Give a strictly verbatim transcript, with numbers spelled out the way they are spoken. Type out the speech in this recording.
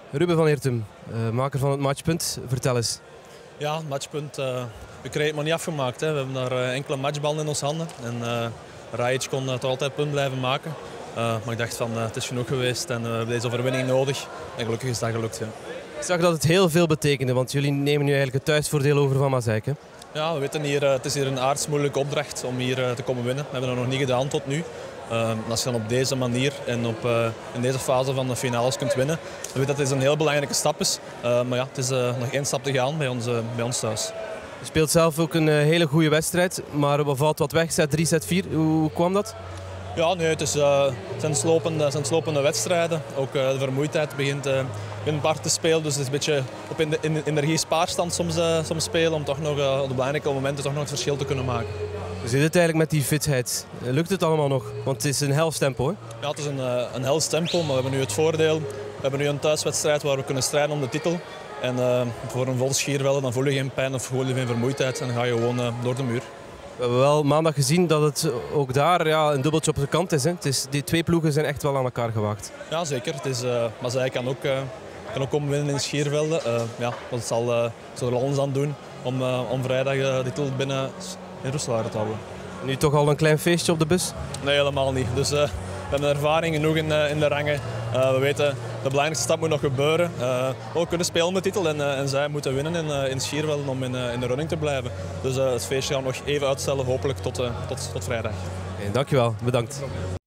Ruben van Eertum, uh, maker van het Matchpunt. Vertel eens. Ja, het Matchpunt. Uh, we kregen het maar niet afgemaakt. Hè. We hebben daar uh, enkele matchballen in onze handen. En uh, Rajic kon uh, toch altijd punt blijven maken. Uh, maar ik dacht van uh, het is genoeg geweest en uh, we hebben deze overwinning nodig. En gelukkig is dat gelukt. Ja. Ik zag dat het heel veel betekende, want jullie nemen nu eigenlijk het thuisvoordeel over van Maaseik. Hè? Ja, we weten hier, uh, het is hier een aardsmoeilijke opdracht om hier uh, te komen winnen. We hebben dat nog niet gedaan tot nu. Uh, als je dan op deze manier en op, uh, in deze fase van de finales kunt winnen, dan weet dat het een heel belangrijke stap is. Uh, maar ja, het is uh, nog één stap te gaan bij ons, uh, bij ons thuis. Je speelt zelf ook een uh, hele goede wedstrijd, maar er valt wat weg, set drie, set vier. Hoe kwam dat? Ja, nee, het, is, uh, het zijn slopende, zijn slopende wedstrijden. Ook uh, de vermoeidheid begint, uh, begint part te spelen, dus het is een beetje op in de, in de energie-spaarstand soms, uh, soms spelen om toch nog uh, op de belangrijke momenten toch nog het verschil te kunnen maken. Hoe zit het eigenlijk met die fitheid? Lukt het allemaal nog? Want het is een hels tempo, hè? Ja, het is een, uh, een hels tempo, maar we hebben nu het voordeel. We hebben nu een thuiswedstrijd waar we kunnen strijden om de titel. En uh, voor een vol Schiervelde dan voel je geen pijn of voel je geen vermoeidheid en dan ga je gewoon uh, door de muur. We hebben wel maandag gezien dat het ook daar ja, een dubbeltje op de kant is. Hè? Het is. Die twee ploegen zijn echt wel aan elkaar gewaagd. Ja, zeker. Het is, uh, maar zij kan ook, uh, kan ook komen winnen in Schiervelde. Uh, ja, dat zal, uh, zal er alles aan doen om, uh, om vrijdag uh, de titel binnen in Roeselare te houden. Nu toch al een klein feestje op de bus? Nee, helemaal niet. Dus, uh, we hebben ervaring genoeg in, uh, in de rangen. Uh, we weten, de belangrijkste stap moet nog gebeuren. Uh, we kunnen spelen om de titel en, uh, en zij moeten winnen in, uh, in Schiervelde om in, uh, in de running te blijven. Dus uh, het feestje gaan we nog even uitstellen, hopelijk tot, uh, tot, tot vrijdag. Okay, dankjewel, bedankt.